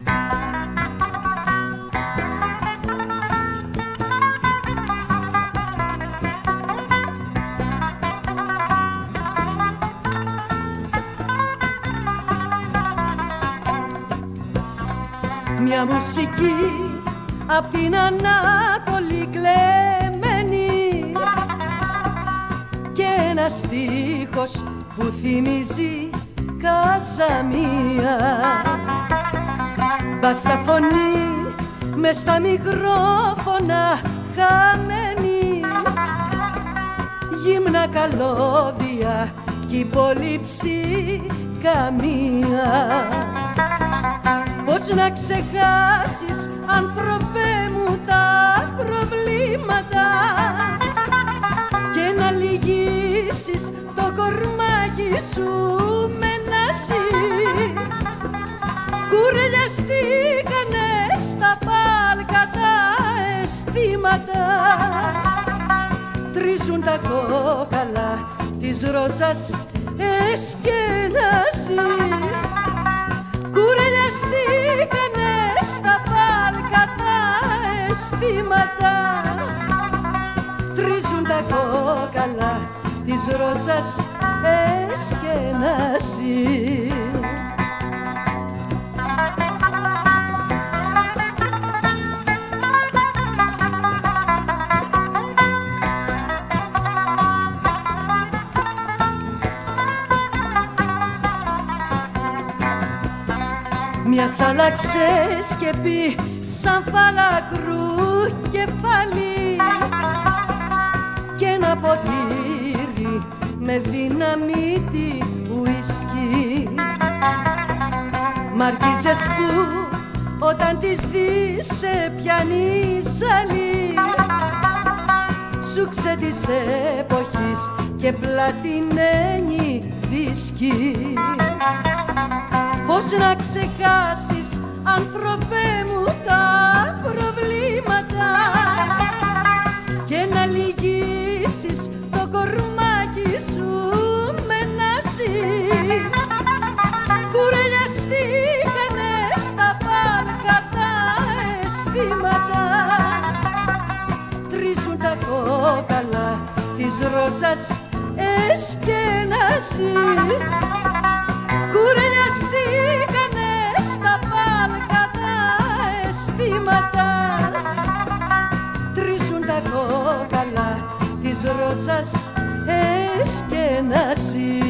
Μια μουσική απ' την Ανάτολη κλεμμένη και ένα στίχος που θυμίζει καζαμία. Μπασαφωνή μες στα μικρόφωνα χαμένη, γύμνα καλώδια κι υπολείψη καμία. Πώς να ξεχάσεις, άνθρωπε μου, τα προβλήματα και να λυγίσεις το κορμάκι σου με νασί. Κουρελιαστήκανε στα πάλκα τα αισθήματα, τρίζουν τα κόκαλα της ρόζας εσκέναση. Κουρελιαστήκανε στα πάλκα τα αισθήματα, τρίζουν τα κόκαλα της ρόζας εσκέναση. Μια σάλαξε σκεπή σαν φαλακρού κεφάλι και ένα ποτήρι με δυναμίτη ουίσκι. Μαρκίζες που όταν τις δεις σε πιάνει ζαλή, σούξε της εποχής και πλατινένι δίσκι. Πώς να ξεχάσεις, άνθρωπε μου, τα προβλήματα και να λυγίσεις το κορμάκι σου με νασί. Κουρελιαστήκανε στα πάλκα τα αισθήματα, τρίζουν τα κόκαλα της ρόζας εσκέναση. Κουρελιαστήκανε στα πάλκα τα αισθήματα, τρίζουν τα κόκαλα της ρόζας εσκέναση.